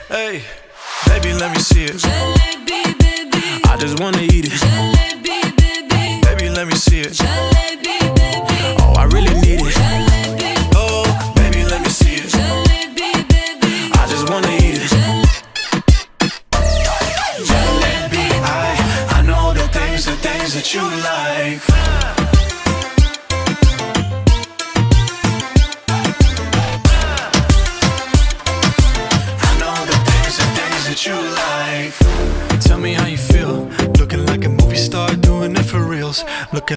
Hey, baby, let me see it. Jalebi, baby. I just wanna eat it. Jalebi, baby. Baby, let me see it. Jalebi, baby. Oh, I really need it. Jalebi. Oh, baby, let me see it. Jalebi, baby. I just wanna eat it. Jalebi, I know the things that you like.